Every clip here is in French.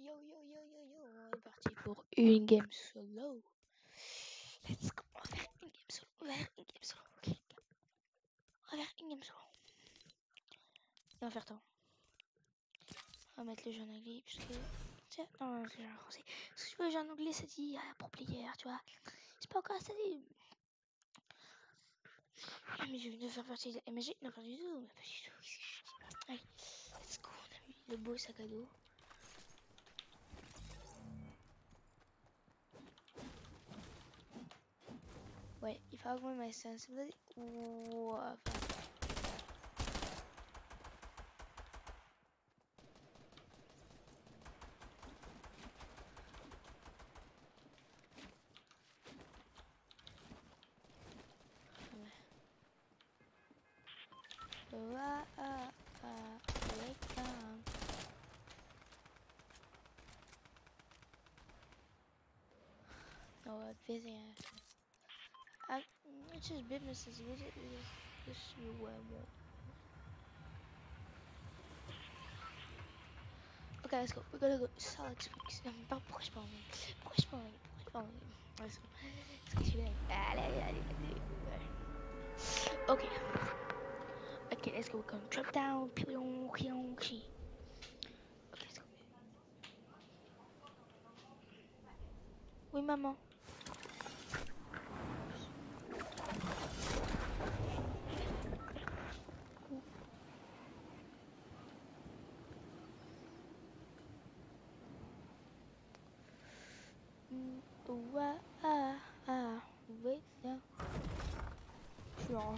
On est parti pour une game solo. Let's go. On va faire une game solo. On va faire une game solo. Okay. On va faire une game solo. Et on va faire tant. On va mettre le jeu en anglais parce que. Tiens, non, c'est le jeu en français. Parce que tu vois, le jeu en anglais ça dit pro player, tu vois. C'est pas encore ça dit. Mais je viens de faire partie de MSG. Non, pas du tout. Pas du tout. Allez, let's go. On a mis le beau sac à dos. Ouais, il faut augmenter ma sensibility. Wow. Welcome. No, busy. It's just businesses. This you more. Okay, let's go. We're gonna go solid speaks. Pourquoi je parle en anglais? Pourquoi je parle en anglais? Pourquoi je parle en anglais? Let's go. Let's go. Allez. Okay. Okay, let's go. We're gonna drop down. Okay, let's go. Oui, maman. Wait, yeah. Sure.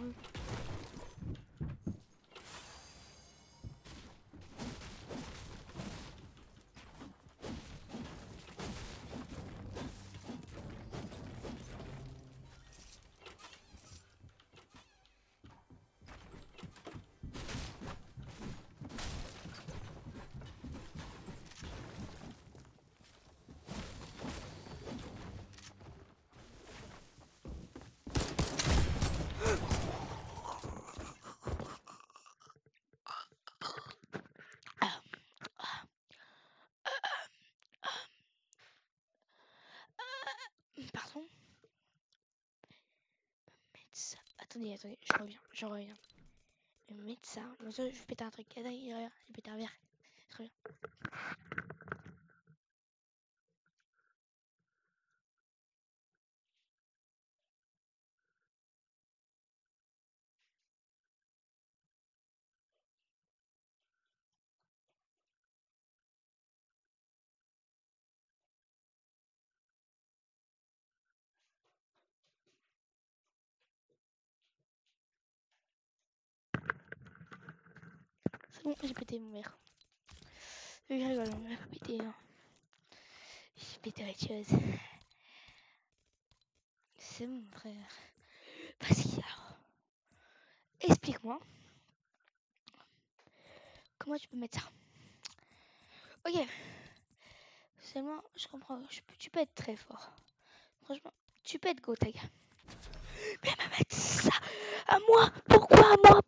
Pardon. Médecin. Attendez, je reviens. Le médecin. Bon, ça, je vais péter un truc. Attends, il revient. Il pète un verre. Très bien. C'est bon, j'ai pété mon verre. Je rigole, on va pas péter. Hein. J'ai pété autre chose. C'est bon, frère. Parce qu'il alors. Explique-moi. Comment tu peux mettre ça? Ok. Seulement, je comprends. Tu peux être très fort. Franchement, tu peux être Gotaga. Mais me mettre ça à moi. Pourquoi à moi?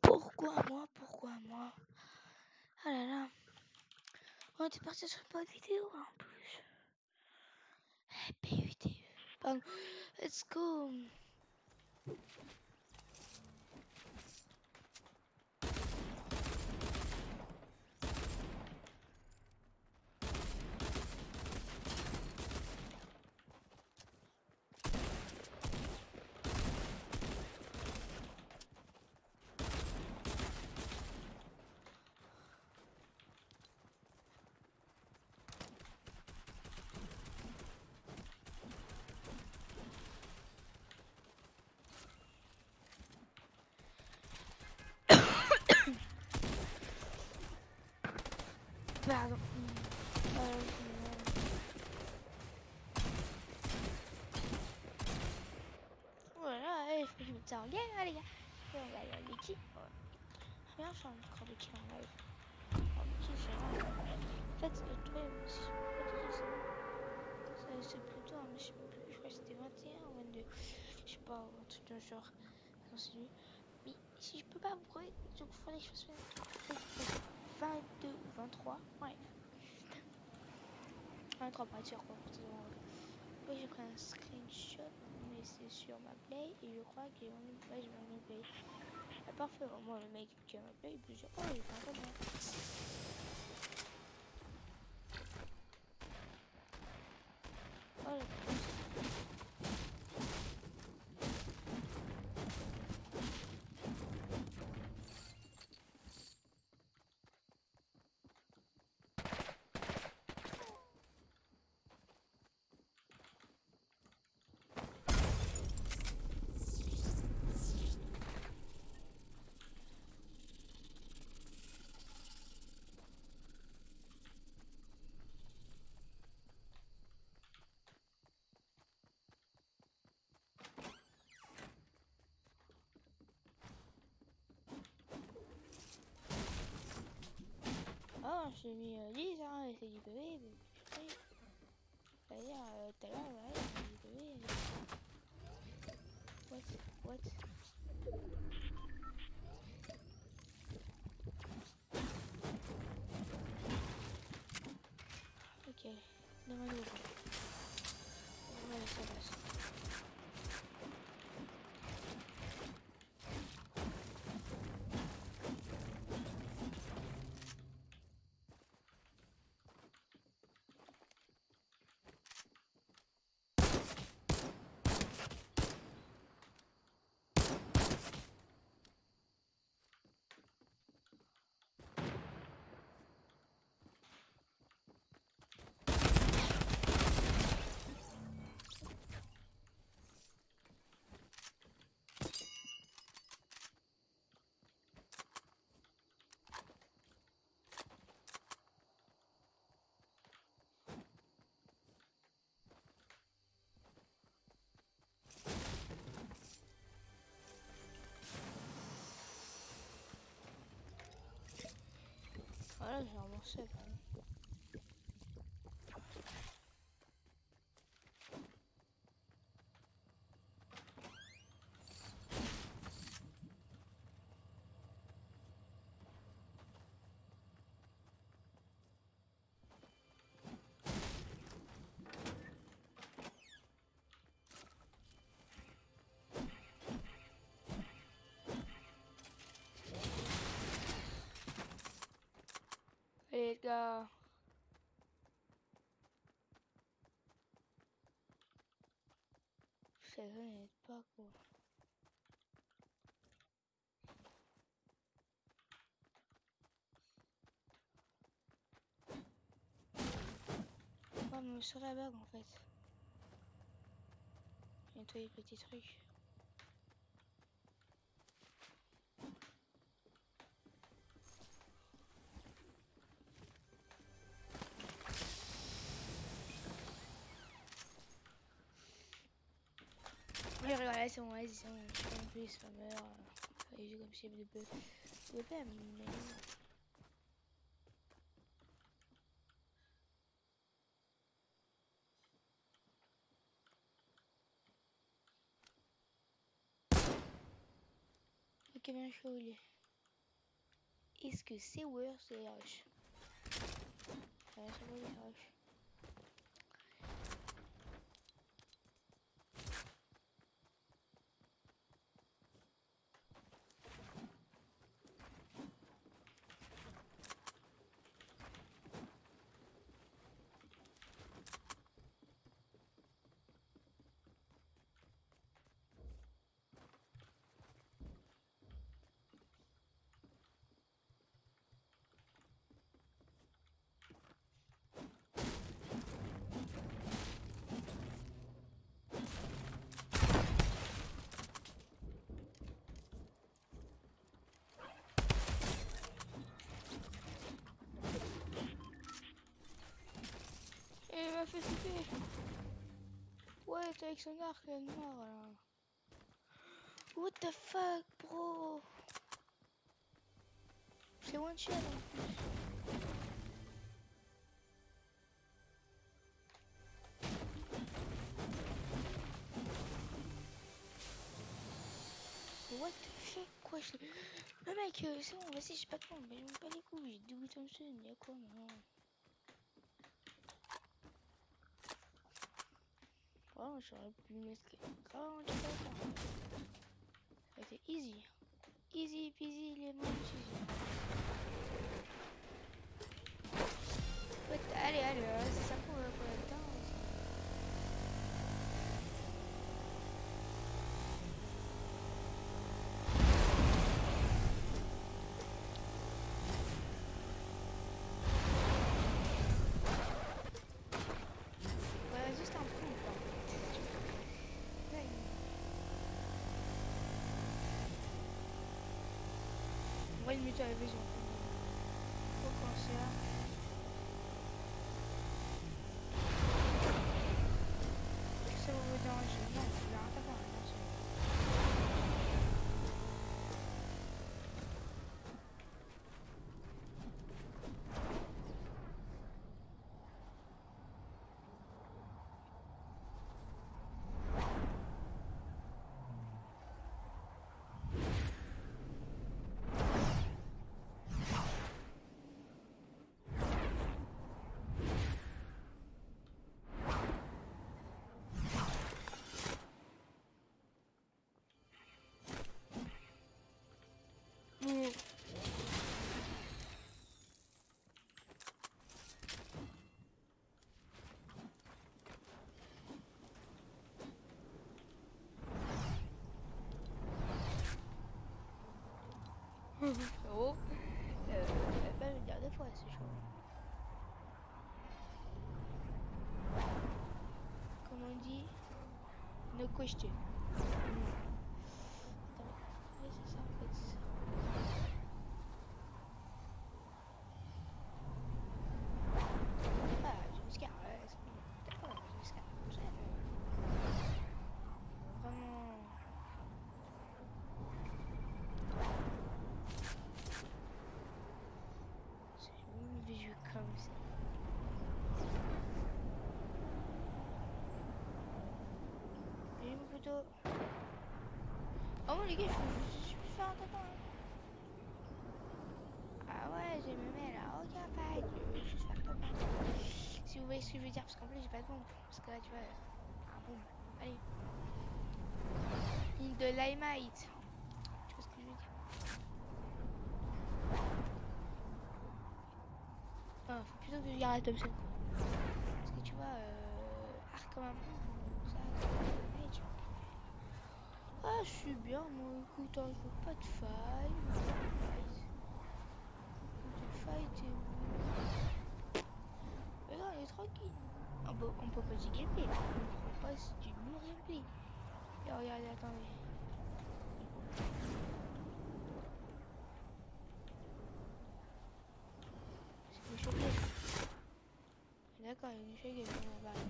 Ah là là. On était parti sur une bonne vidéo en plus. PUT. Pardon. Let's go. Pardon. Voilà, allez, je me mets ça en game, hein, les gars. Et on va aller à l'équipe. Bien, je fais encore des kills en live. En fait, le truc, c'est plutôt un, je sais plus, je crois que c'était 21 ou 22. Je sais pas, un truc de genre. Attends, c'est lui. Mais si je peux pas vous prouver, donc il faudrait que je fasse 22 ou 23. Ouais. Un 3 pour être sûr quoi. Oui, j'ai pris un screenshot, mais c'est sur ma play et je crois que ouais, j'ai ma play. Ah, parfait, moi le mec qui a ma play, il peut dire oh, j'ai fait un tableau. Oh, oh, j'ai mis 10 hein, et c'est du PV, mais c'est-à-dire tout à l'heure, ouais, c'est du PV. What? Ok, demande-moi. Ouais, ça passe. Voilà, j'ai remboursé quand même. Allez les gars. Ça n'aide pas quoi. Oh, mais sur la bague en fait. Nettoyer les petits trucs. Ouais, voilà, c'est bon, vas-y, c'est bon. Je fais en plus, ça meurt. Il joue comme chef de PM, mais. Ok, bien chaud, il est. Est-ce que c'est worse les rush? Ouais, c'est bon, les rush. Et il m'a fait sauter. Ouais, t'es avec son arc noir là. What the fuck, bro? C'est one shot en plus. What the fuck, quoi? Le mec, c'est bon, vas-y, j'ai pas de temps, mais je m'en bats les couilles. J'ai double Thompson, y'a quoi maintenant? Vraiment, j'aurais pu mettre vraiment du temps. Ça a été easy. Easy peasy lemon cheesy. Ouais, allez, c'est ça pour le temps. Ouais, juste un peu. Ouais. On va une minute à la vision. Faut commencer. Ça va vous déranger. Non, il y a un tapin. Oh, pas le dire deux fois, c'est chaud. Comme on dit, no question. Attends, ouais, c'est ça en fait. Ah, je me scarre, ouais, c'est bon. D'accord, je me scarre. Vraiment. C'est une visuel comme ça. Et mon poteau. Oh les gars, je suis faire un tapin. Ah ouais, j'ai me mets là. Ok, pas, je vais juste faire tapin. Si vous voyez ce que je veux dire, parce qu'en plus j'ai pas de bombe. Parce que là, tu vois, un bombe. Allez. Une de limite. Tu vois ce que je veux dire? Ah, faut plutôt que je garde la Thompson quoi. Parce que tu vois, arc comme un bombe, ça. Allez, tu vois. Ah, je suis bien, moi. Écoute, hein, je veux pas de faille. De fight et où? Mais non, il est tranquille. On peut pas du gameplay. On prend pas du lourd gameplay. Et regardez, attendez. C'est une choquée. D'accord, il y a une choquée. Bon, bah,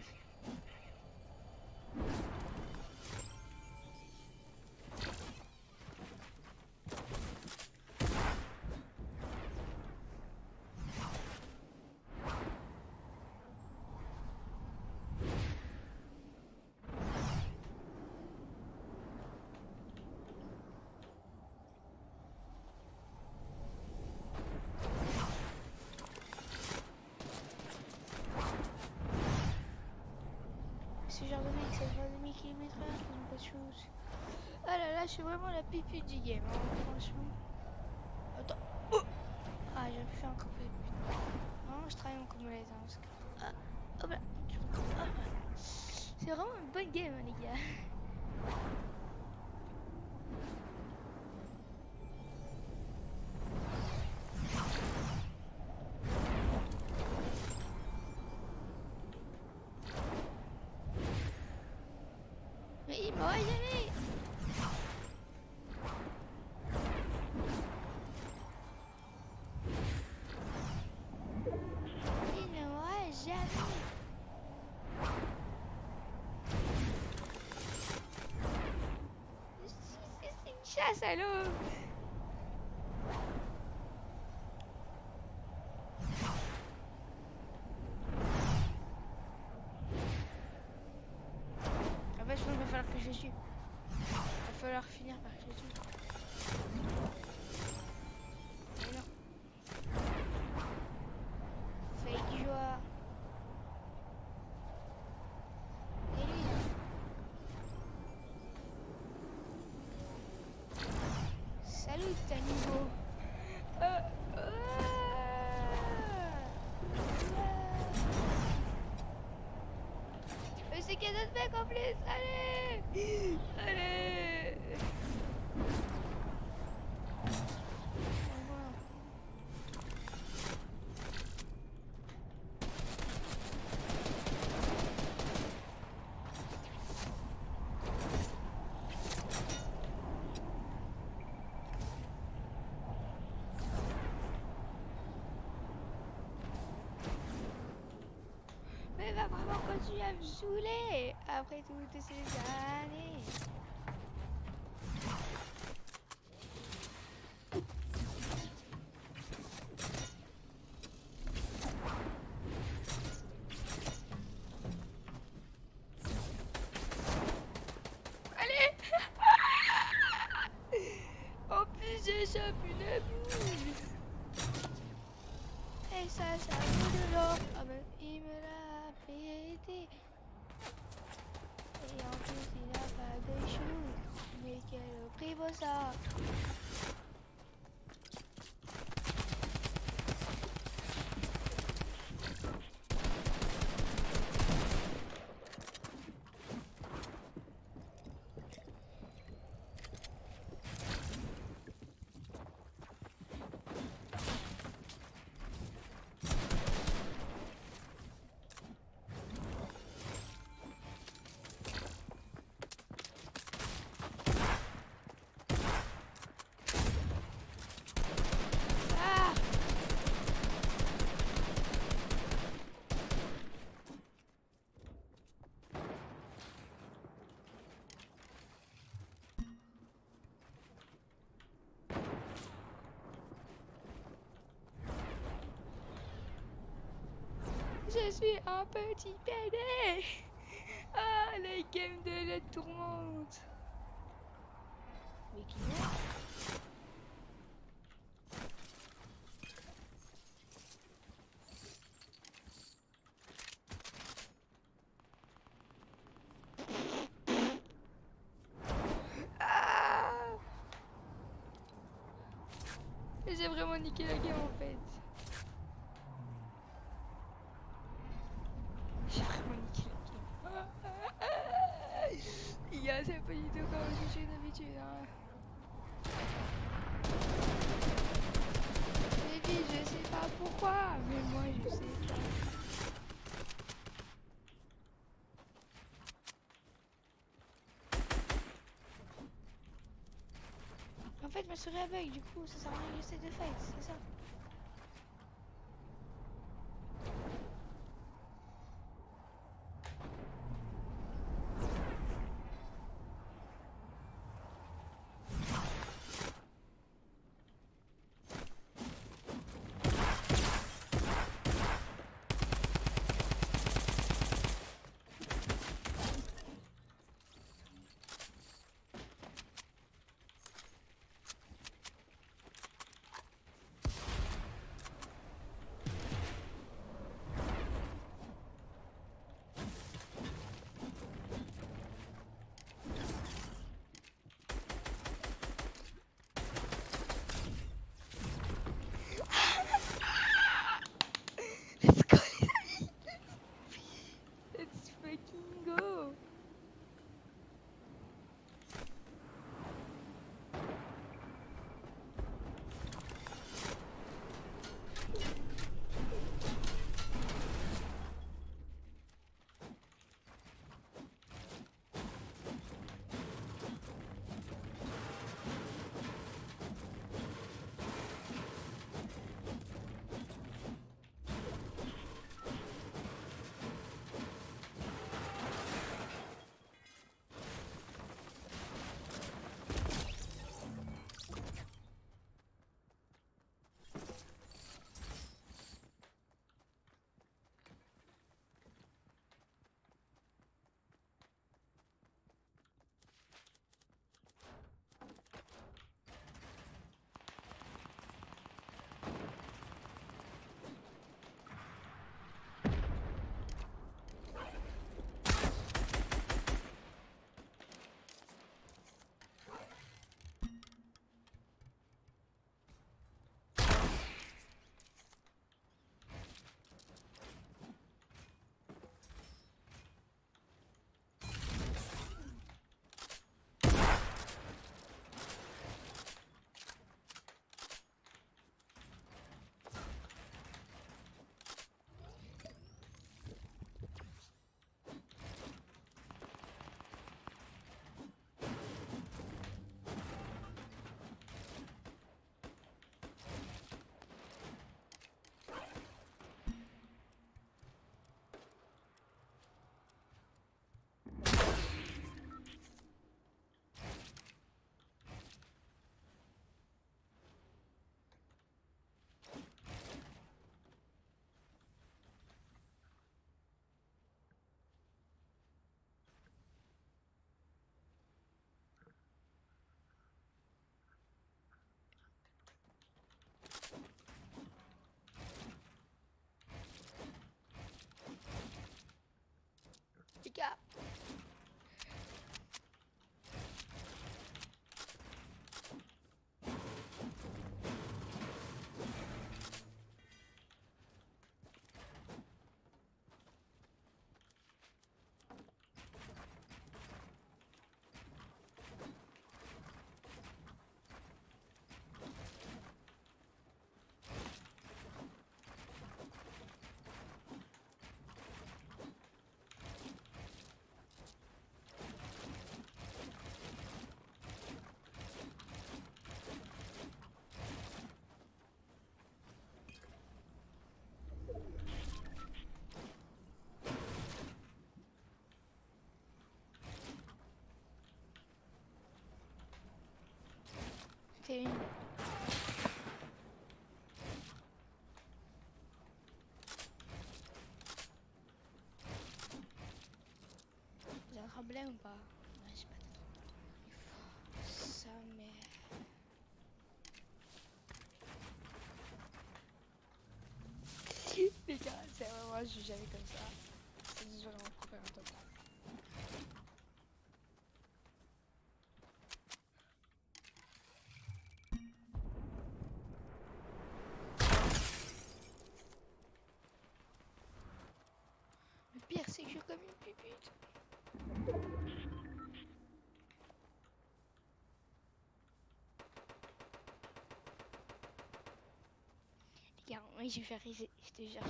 ce genre de mec, c'est le genre de mec qui est maître, qui n'aime pas de choses. Ah là là, je suis vraiment la pipute du game, hein, franchement. Attends. Oh ah, j'ai pu faire un coup de pute. Vraiment, je travaille mon combo les hein, parce que... Ah, hop là. Ah, c'est vraiment une bonne game, hein, les gars. Mais il m'aurait jamais. Il ne m'aurait jamais. C'est une chasse à l'eau. En fait, je pense qu'il va falloir que je le tue. Il va falloir finir par que je le tue. Mais non. Fake joie. Et lui, là. c'est un niveau. Mais c'est qu'il y a d'autres mecs en plus. Allez. Allez. Mais va vraiment continuer à me saouler après toutes ces années. Allez. En plus j'échappe une boule. Et ça vaut de l'or. Ah ben il me l'a pété. Et en plus il n'a pas de shoot. Mais quel prix vaut ça? Ah! Je suis un petit pédé. Ah, les games de la tourmente. Mais qui est? Ah! J'ai vraiment niqué la game en fait. J'ai vraiment niqué la game. Les gars, c'est pas du tout comme je suis d'habitude. Hein. Les filles, je sais pas pourquoi, mais moi je sais pas. En fait, ma souris bug, du coup, ça sert à rien j'essaie de fight, c'est ça. C'est une. J'ai un problème ou pas? Ouais, j'ai pas de truc. Ça, mais. Les gars, c'est vraiment, je suis jamais comme ça. C'est juste vraiment pour faire un top. Le pire, c'est que je suis comme une pupute. Les gars, moi, je vais faire riser. Je te jure.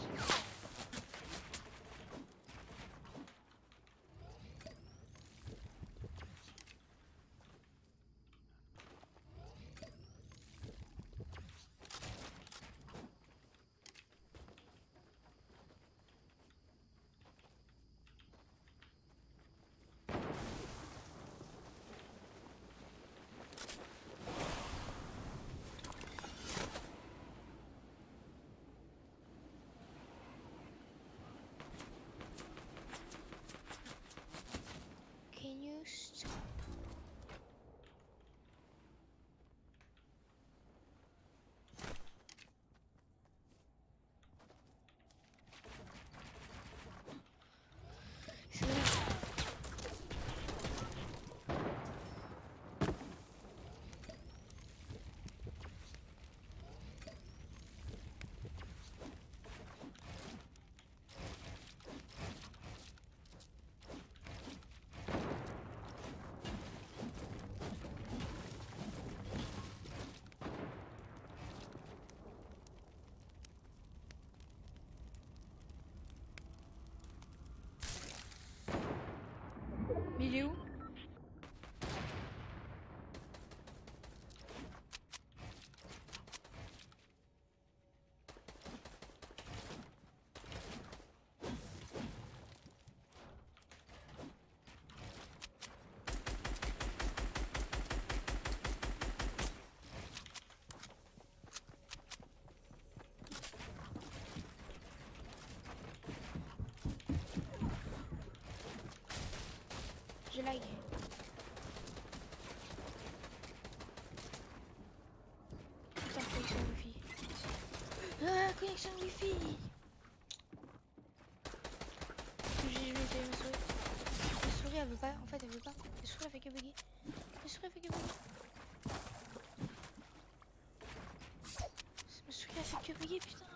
Can you stop? C'est vrai. Mais il est où? Je lag. Putain, connexion wifi. Ah, connexion wifi. Je vais essayer ma souris. Ma souris elle veut pas. En fait elle veut pas. Ma souris elle fait que bugger. Ma souris elle fait que bugger. Ma souris elle fait que bugger, putain.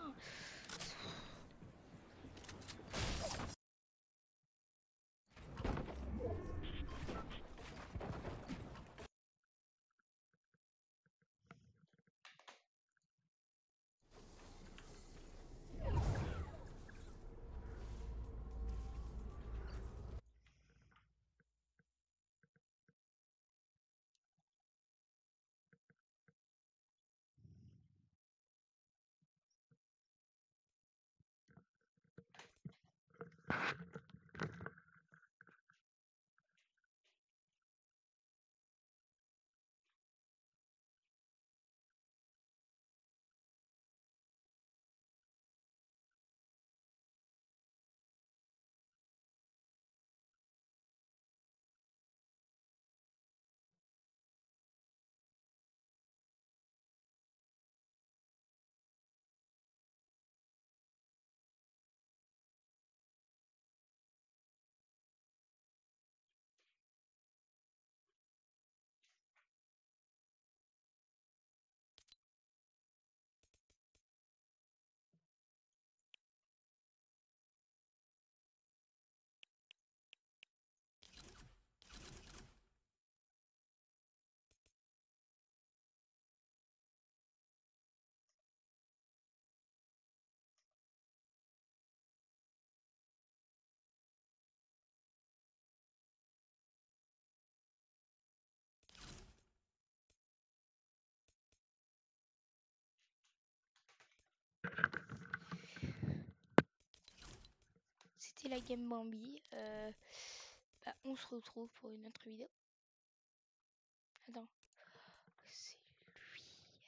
C'était la Game Bambi. Bah, on se retrouve pour une autre vidéo. Attends. C'est lui.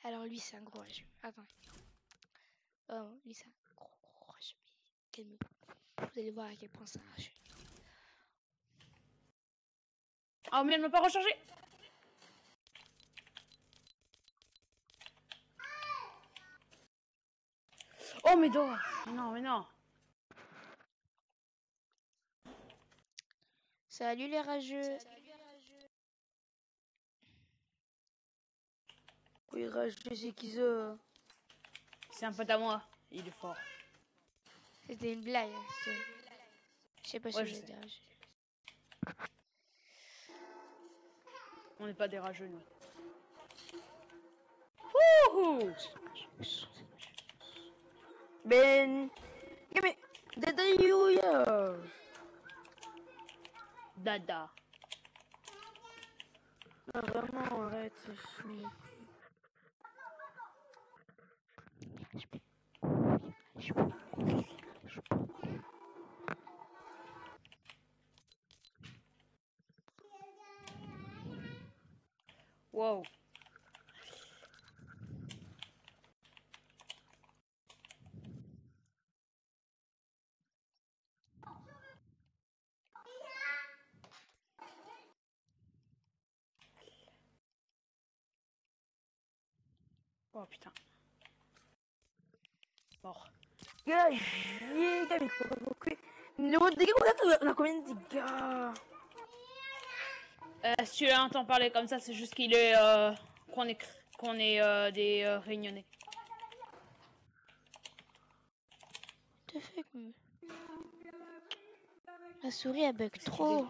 Alors lui, c'est un gros rageux. Attends. Oh, lui, c'est un gros rageux. Calme-vous. Vous allez voir à quel point c'est un rageux. Oh, mais elle m'a pas rechargé. Oh, mais non. Non, mais non. Salut les rageux. Oui, rageux, c'est qui ça? C'est un pote à moi. Il est fort. C'était une blague. Je sais pas si Ouais, vous je êtes sais. des rageux. On n'est pas des rageux, nous. Wouhou! Ben... Mais... Dada Yuya! Dada. Ah, vraiment, arrête, c'est chou. Wow. Oh, putain. Mort. Gars, mais pourquoi? Numéro de dégâts, on a combien de dégâts? Si tu l'entends parler comme ça, c'est juste qu'il est... qu'on est des réunionnais. What the fuck, mais... La souris, elle bug trop.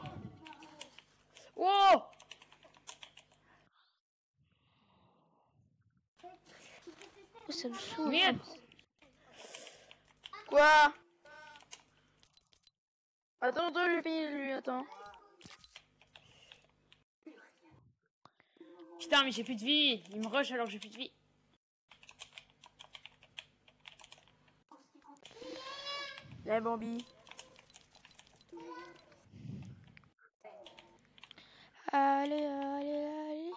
Wow! Oh, ça me saoule. Merde! Quoi? Attends, je finis lui, attends. Putain, mais j'ai plus de vie. Il me rush alors que j'ai plus de vie. Eh, Bambi. Allez, allez, allez.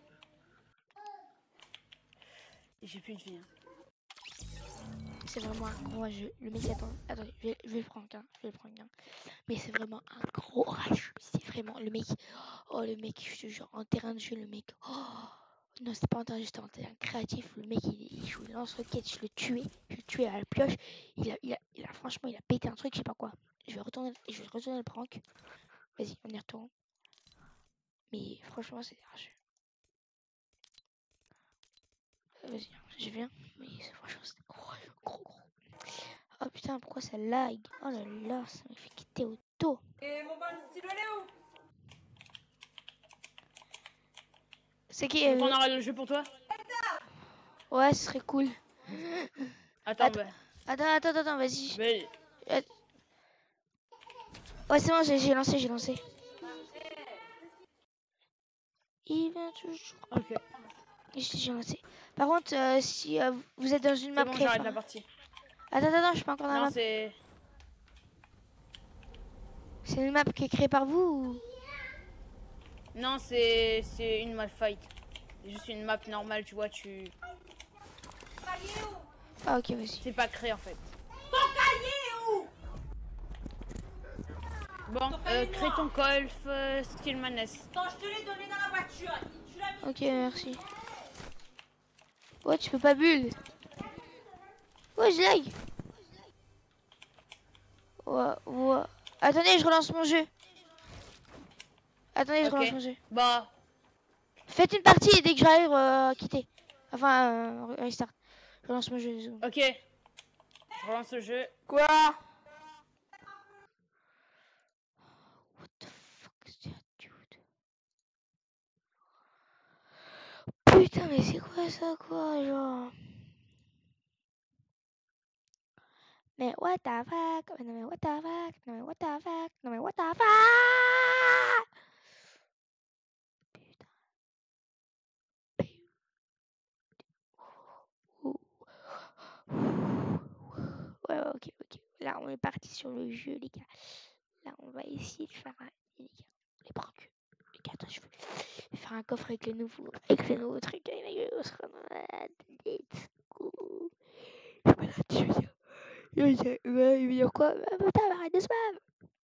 J'ai plus de vie. Hein. C'est vraiment un gros rageux. Le mec, attendez, je vais le prendre, hein. Je vais le prendre, hein. Mais c'est vraiment un gros rageux. C'est vraiment le mec. Oh, le mec, je te jure, en terrain de jeu, le mec. Oh, non, c'était pas en terrain de jeu, c'était en terrain créatif. Le mec, il joue lance-roquette. Je le tuais à la pioche. Franchement, il a pété un truc, je sais pas quoi. Je vais retourner le prank. Vas-y, on y retourne. Mais franchement, c'est rageux. Vas-y, je viens. Mais franchement, c'est gros. Oh putain, pourquoi ça lag? Oh là là, ça m'a fait quitter au dos. Et mon bon stylo, elle est où? C'est qui Tu veux qu'on arrête le jeu pour toi? Ouais, ce serait cool. Attends, Attends, vas-y. Mais... Ouais, c'est bon, j'ai lancé. Il vient toujours. Ok. J'ai lancé. Par contre, si vous êtes dans une map C'est bon, créée j'arrête par... la partie. Attends, je suis pas encore dans la Non, map. c'est... C'est une map qui est créée par vous ou... Non, c'est une map fight. C'est juste une map normale, tu vois, tu... Ah ok, vas-y. C'est pas créé en fait. Ton cahier est où? Bon, crée ton golf, skill maness. Attends, je te l'ai donné dans la voiture. Tu l'as mis. Ok, merci. Ouais, tu peux pas bulle. Ouais, je lag. Ouais. Attendez, je relance mon jeu. Attendez, je relance mon jeu. Bah, Faites une partie et dès que j'arrive, quitter. Enfin, restart. Je relance mon jeu. ok. Je relance le jeu. Quoi? What the fuck is that, dude? Putain, mais c'est quoi ça, quoi, genre? Mais what the fuck? Non, mais what the fuck? Non, mais what the fuck? Non, mais what the fuck? Putain. Ouais, ok. Là, on est parti sur le jeu, les gars. Là, on va essayer de faire un... Les gars, les pranks. Les attends, je vais faire un coffre avec les nouveaux trucs. Let's go. Je vais la tuer. Il va dire quoi? Putain, arrête de spam!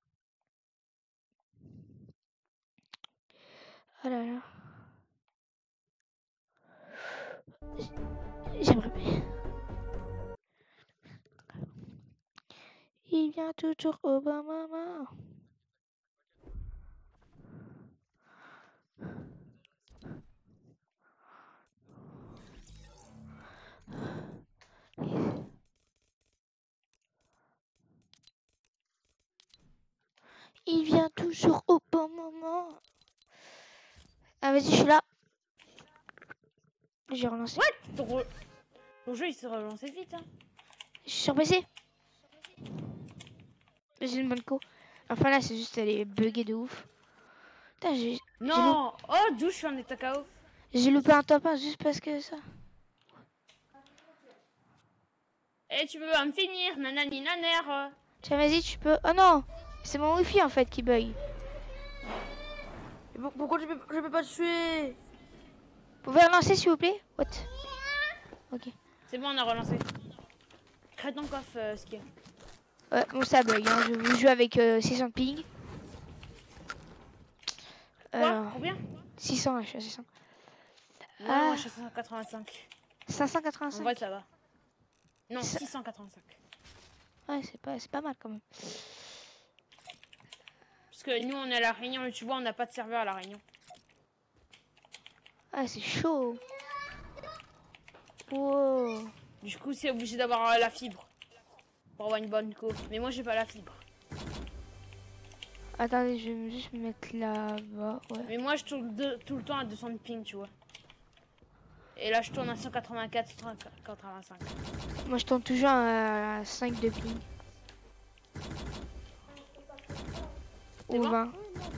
Oh là là. J'aimerais bien. Il vient toujours au bon moment. Il vient toujours au bon moment. Ah, vas-y, je suis là. J'ai relancé. Ton jeu il se relance vite. Hein. Je suis sur PC. J'ai une bonne co. Enfin là, c'est juste elle est buggée de ouf. Putain, Non. Oh, d'où je suis en état KO. j'ai loupé un top 1 juste parce que ça. Eh, tu veux me finir, nanani naner. Tiens, vas-y, tu peux. Oh non, c'est mon wifi en fait qui bug. Pourquoi je peux pas te tuer? Vous pouvez relancer s'il vous plaît? What? Ok. C'est bon, on a relancé. Crête ton coffre, Ski. Ouais, bon, ça bug. Hein. Je vous joue avec 600 de ping. Quoi? Combien? 600, je suis à 600. Ouais, moi je suis à 585. 585. En vrai, ça va. Non, 685. Ouais, c'est pas mal quand même. Parce que nous, on est à La Réunion et tu vois, on n'a pas de serveur à La Réunion. Ah, c'est chaud. Wow. Du coup, c'est obligé d'avoir la fibre. Pour avoir une bonne co. Mais moi, j'ai pas la fibre. Attendez, je vais juste me mettre là-bas. Ouais. Mais moi, je tourne tout le temps à 200 de ping, tu vois. Et là, je tourne à 184, 185. Moi, je tourne toujours à 5 de ping. C'est Ou bon 20.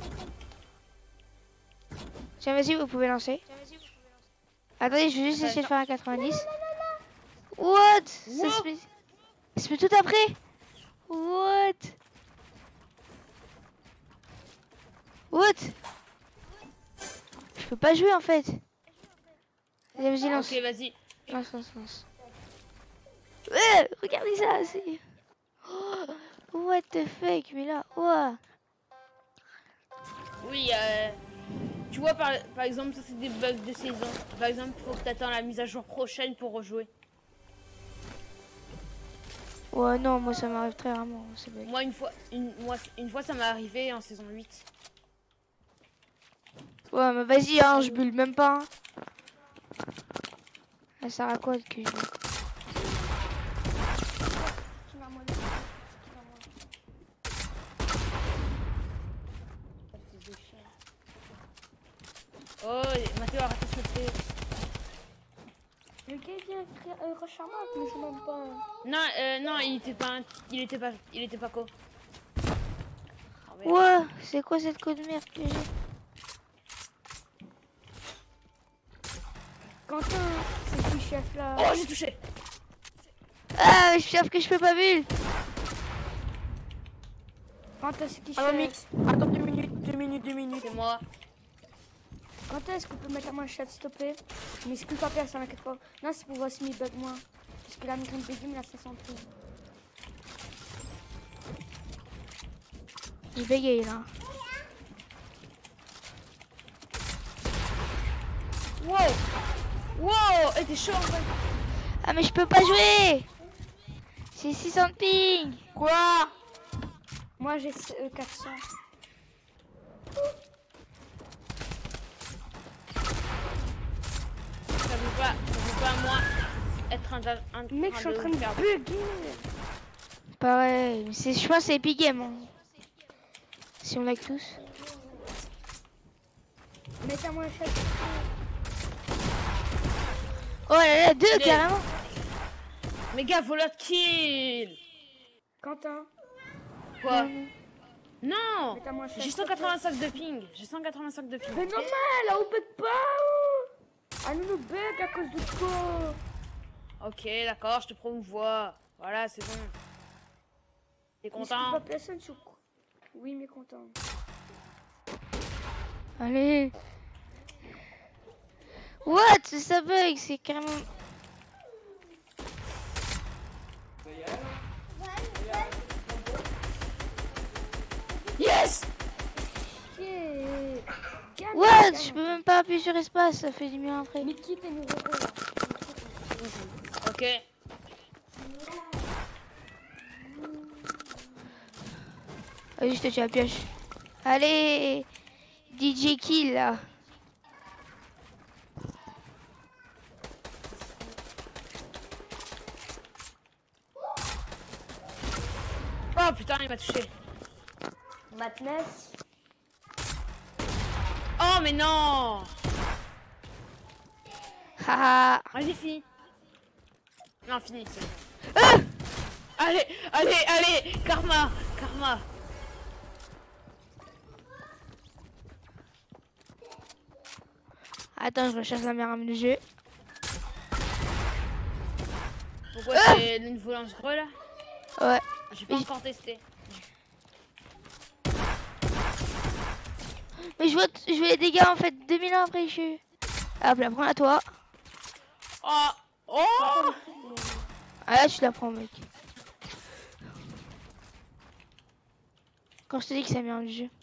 Tiens, vas-y, vous pouvez lancer. Attendez, je vais juste essayer de faire un 90. What? Ça se fait tout après? What? What? Je peux pas jouer en fait. Allez, vas-y, lance. Ok, vas-y. Lance. Ouais, regardez ça, c'est... Oh, what the fuck, mais là, ouah. Oui, tu vois, par exemple, ça c'est des bugs de saison. Par exemple, il faut que tu attends la mise à jour prochaine pour rejouer. Ouais, non, moi ça m'arrive très rarement, ces bugs. Moi, une fois, ça m'est arrivé en saison 8. Ouais, mais vas-y, hein, je bulle même pas. Hein. Ça sert à quoi que je... Oh, Mathéo, arrête de sauter. Le gars vient recharmant, mais je m'en pas. Non, il était pas co. Oh, Ouais, c'est quoi cette code de merde que j'ai? Quentin, c'est qui chef là? Oh, j'ai touché. Ah, je sais que je peux pas bulle. Quentin, c'est qui Ah, chef? Attends 2 minutes. C'est moi. Quentin, est-ce qu'on peut mettre à moi chef, s'il te plaît? Mais c'est plus pas personne, t'inquiète pas. Non, c'est pour voir si il bug moi. Parce que là, il me bug, mais là, 500 plus. J'ai bégayé là. Wow, et t'es chaud en fait. Ah, mais je peux pas jouer. C'est 600 de ping. Quoi? Moi, j'ai 400. Ça veut pas moi être un Mec, je suis en train de bugger. Pareil, je pense que c'est Epic Game. Hein. Si on like tous. Mets à moi chef. Oh là là, 2 Mais- carrément. Mais gars, voleur de kill. Quentin, Quoi? Non, mets à moi chef. j'ai 185 de ping. Mais normal, on bug pas. Ah, nous bug à cause de quoi? Ok, d'accord, je te promouvois. Voilà, c'est bon. T'es Mais c'est content? pas personne sur quoi? Oui, mais content. Allez. What? Ça bug, c'est carrément... Yes! What? Je peux même pas appuyer sur espace, ça fait du mieux après. Mais qui t'es nouveau là? Ok. Vas-y, je te tue à la pioche. Allez, DJ kill là. Oh putain, il m'a touché. Matness. Oh mais non! Haha. Vas-y, fini. Non, fini. c'est bon. Ah Allez, allez, allez! Karma! Karma! Attends, je recherche la meilleure arme du jeu. Pourquoi c'est le nouveau lance-gros là? Ouais. J'ai pas Oui. encore testé. Mais je vois les dégâts en fait 2000 ans après je suis. Hop là, prends-la toi. Oh! Oh! Ah là, tu la prends, mec. Quand je te dis que c'est la meilleure du jeu.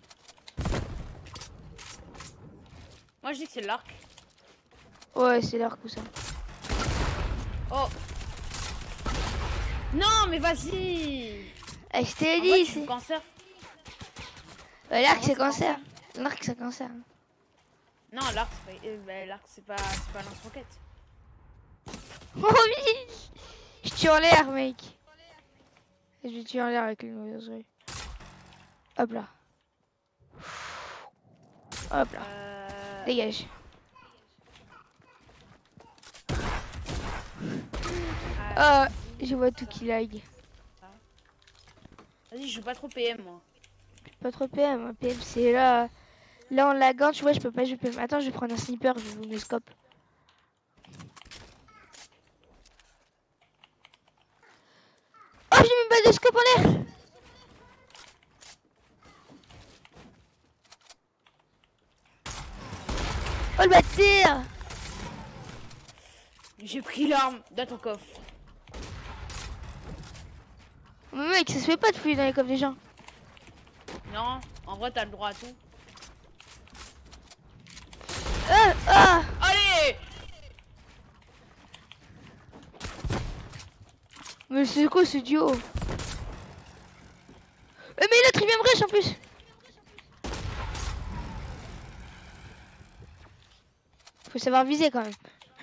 Moi je dis que c'est l'arc. Ouais, c'est l'arc ou ça. Oh! Non, mais vas-y! Eh, je t'ai En vrai, dit, tu c'est. joues cancer? Ouais, l'arc En c'est vrai, c'est cancer. L'arc c'est cancer. Non, l'arc c'est pas lance-roquette. Oh oui. Je tue en l'air, mec. Je vais tuer en l'air avec une mauvaise rue. Hop là. Hop là. Dégage. Oh, je vois tout qui lag. Vas-y, je joue pas trop PM moi. Pas trop PM, hein. PM c'est là. Là en lagant, tu vois, je peux pas jouer PM. Attends, je vais prendre un sniper, je vais vous mes scopes. Oh, j'ai même pas de scope en l'air. Oh le bâtard. J'ai pris l'arme dans ton coffre. Mais mec, ça se fait pas de fouiller dans les coffres des gens. Non, en vrai t'as le droit à tout. Ah. Allez! Mais c'est quoi ce duo? Mais l'autre il vient me rush en plus. Faut savoir viser quand même.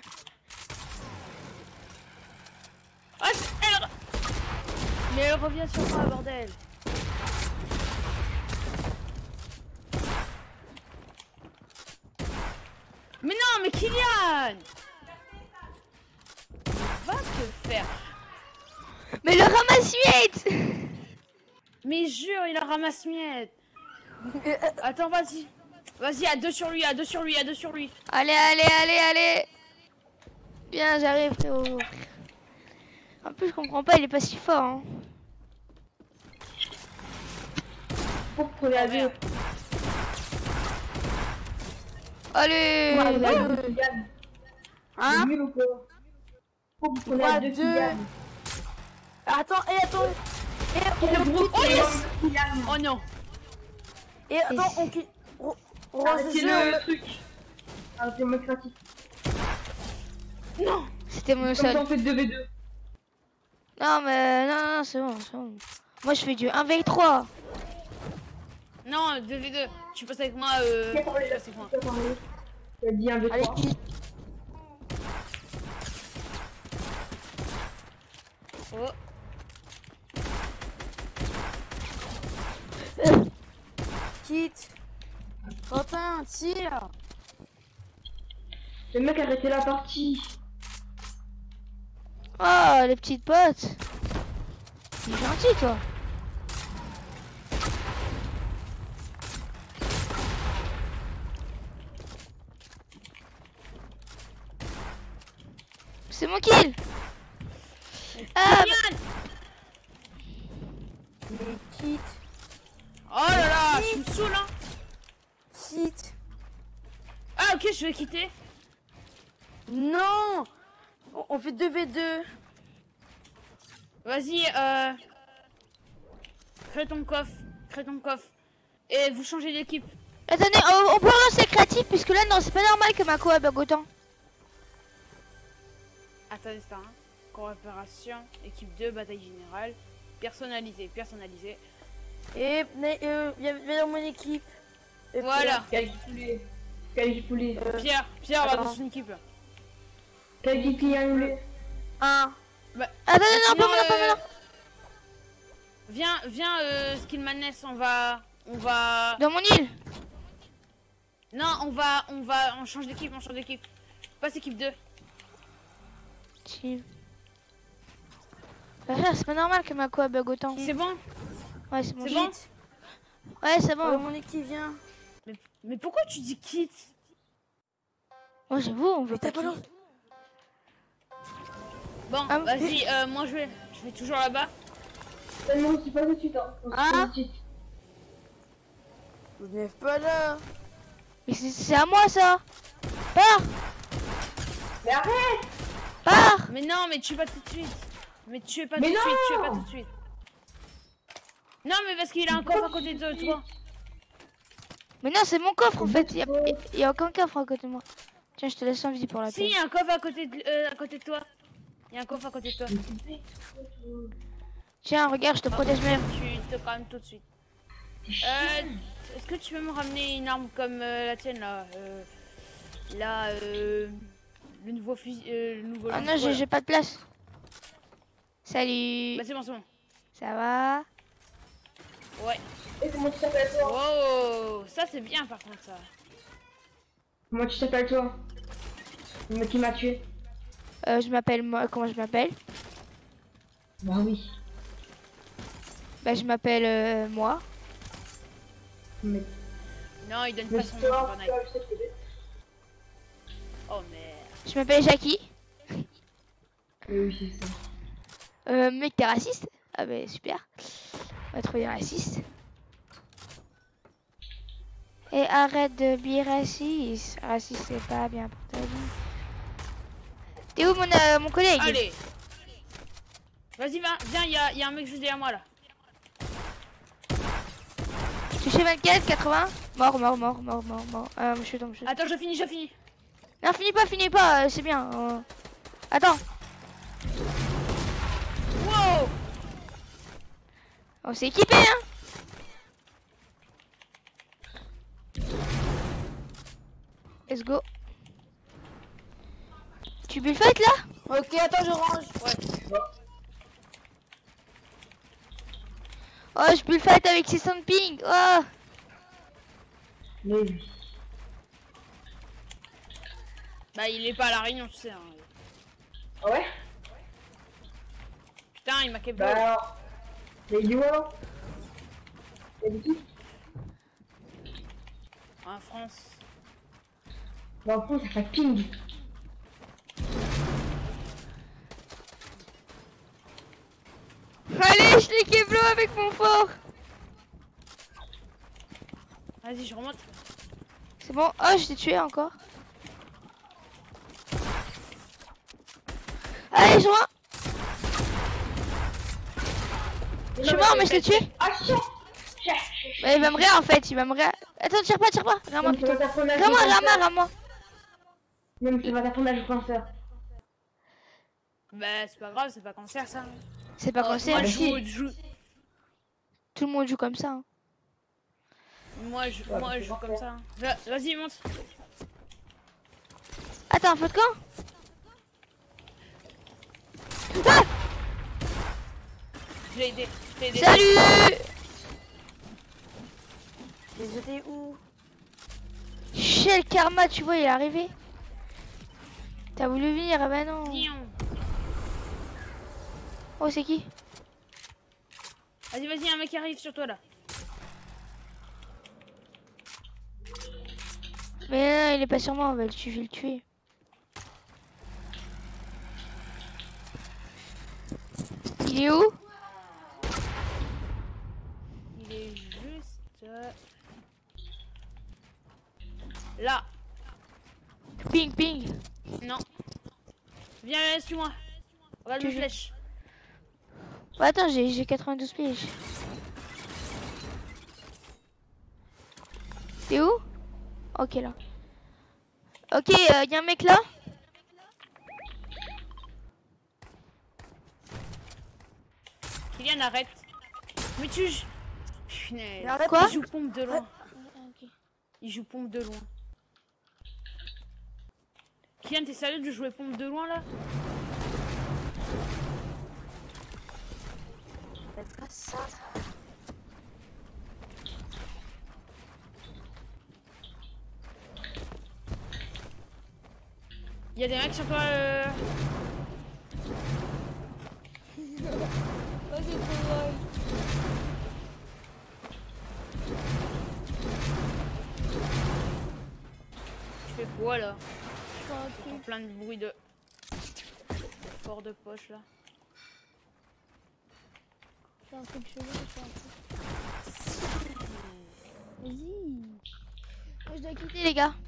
Ah, mais elle revient sur moi, bordel. Mais non, mais Kylian! Va te faire. Mais le ramasse-miettes. Mais jure, il a ramasse-miettes. Attends, vas-y. Vas-y, à deux sur lui, à deux sur lui, à deux sur lui. Allez, allez, allez, allez. Bien, j'arrive, frérot. En plus, je comprends pas, il est pas si fort. Hein. Pour la deux. Allez. Hein? Nul ou quoi? Pour la deux qui gagne. Attends, et attends. Oh yes! Oh non! Et attends, on Arrêtez le truc. Arrêtez démocratique. Non! C'était mon Comme seul. ça on fait 2v2. Non, mais non, c'est bon, c'est bon. Moi, je fais du 1v3. Non, 2v2. Tu passes avec moi, Qui a parlé là? c'est moi. Qui a parlé? Il a dit 1v3. Allez, Oh. quitte. Quentin, tire. Le mec a arrêté la partie. Oh, les petites potes. T'es gentil, toi. C'est mon kill. Ah, Kylian! Les quitte. Oh là là, tu me saoules, hein! Quitte. je vais quitter. Non, on fait 2v2. Vas-y, crée ton coffre. Crée ton coffre. Et vous changez d'équipe. Attendez, on peut relancer créatif puisque là non c'est pas normal que ma co bug autant. Attendez ça, hein. Coopération, équipe 2, bataille générale. Personnalisé, personnalisé. Et viens dans mon équipe. Et Voilà. Quel poulet. Quel poulet. Pierre va attends. dans son équipe. Quel qui a annulé. Un. Attendez, non, Sinon, pas maintenant. Viens, Skillmaness, on va... Dans mon île. Non, on change d'équipe, Passe équipe 2. Team. Bah, frère, c'est pas normal que ma co bug autant. C'est bon? Ouais, c'est bon. C'est bon? Ouais, c'est Dans bon. mon équipe, viens. Mais pourquoi tu dis quitte? Moi j'avoue, on veut T'as pas pas qui. Bon, Ah, vas-y, moi je vais toujours là-bas. Non, c'est pas tout de suite. Hein. On se fait Ah. tout de suite. Vous n'êtes pas là. Mais c'est à moi ça. Pars. Mais arrête. Pars. Mais non, mais tue pas tout de suite. Mais tuez pas Mais tout de suite, non. tuez pas tout de suite. Non, mais parce qu'il a un coffre à côté de toi. Mais non, c'est mon coffre en fait. Y a aucun coffre à côté de moi. Tiens, je te laisse en vie pour la Si, peine. il y a un coffre à côté de toi. Il y a un coffre à côté de toi. Tiens, regarde, je te protège même. Tu te calmes tout de suite. Est-ce que tu peux me ramener une arme comme la tienne là le nouveau fusil. Le nouveau Ah non, lance-feu, là. j'ai pas de place. Salut. Bah c'est bon, c'est bon. Ça va? Ouais. Et comment tu t'appelles toi? Wow, ça c'est bien par contre ça. Comment tu t'appelles toi? Le mec qui m'a tué. Je m'appelle moi. Comment je m'appelle? Bah oui. Bah, je m'appelle moi. Mais Non, il donne mais pas son nom toi, sur Fortnite. toi, je sais que c'est- Oh merde. Je m'appelle Jackie. Oui, c'est ça. Mec, t'es raciste? Ah, bah, super. On va trouver raciste. Et arrête de be raciste. Raciste, c'est pas bien pour ta vie. T'es où mon collègue? Allez. Vas-y, viens, il y a un mec juste derrière moi là. Touché 24, 80. Mort. Je suis tombé. Attends, je finis. Non, finis pas, c'est bien. Attends, Wow. on s'est équipé, hein. Let's go. Tu bullfight là? Ok, attends, je range. Oh, je bullfight avec 600 ping. Oh. Mais oui. Bah il est pas à la réunion, tu sais. Hein. Ah ouais? Putain, il m'a capé. Bah alors. Mais il est où alors? Y'a des qui? En France. Bah en France, ça fait ping. Allez, je l'ai keblo avec mon fort. Vas-y, je remonte. C'est bon. Oh, je t'ai tué encore. Allez, je vois. Je suis mort, mais je l'ai tué. Ah shit! Bah, il va me rire en fait, il va me rire. Attends, tire pas. Rame-moi plutôt. Rame-moi. Non, mais tu vas t'apprendre à jouer comme ça. Bah c'est pas grave, c'est pas cancer ça. C'est pas comme ça. Moi je Si. joue. Tout le monde joue comme ça. Hein. Moi je joue comme ça. Vas-y, monte. Attends, feu de camp. Ah, Je l'ai aidé. salut. Les étais où? Shell Karma, tu vois, il est arrivé. T'as voulu venir? Ah bah non. Oh, c'est qui? Vas-y, un mec qui arrive sur toi là. Mais non, il est pas sur moi, je vais le tuer. Il est où? Il est juste là. ping, ping. Non. Viens, suis-moi. Regarde Tu mes joues. flèches. Ouais, attends, j'ai 92 pièges. T'es où? Ok, là. Ok, y a un mec là. Kylian, arrête. Mais tu... Punaise. Mais arrête, Quoi? Il joue pompe de loin. Ok. Il joue pompe de loin. Kylian, t'es sérieux de jouer pompe de loin là? Faites pas ça. Il y a des mecs sur toi. Tu fais quoi là? J'entends plein de bruit de fort de poche là. Fais un truc chelou, fais un truc. Vas-y. Moi, je dois quitter, les gars.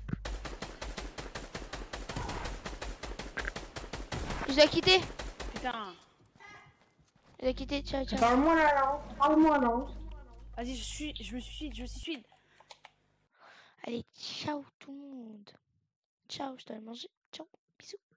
Je dois quitter. Putain. Je dois quitter. Ciao, ciao. Parle-moi là, là. Parle-moi là. Vas-y, je me suis. Allez, ciao tout le monde. Ciao, je dois aller manger. Ciao, bisous.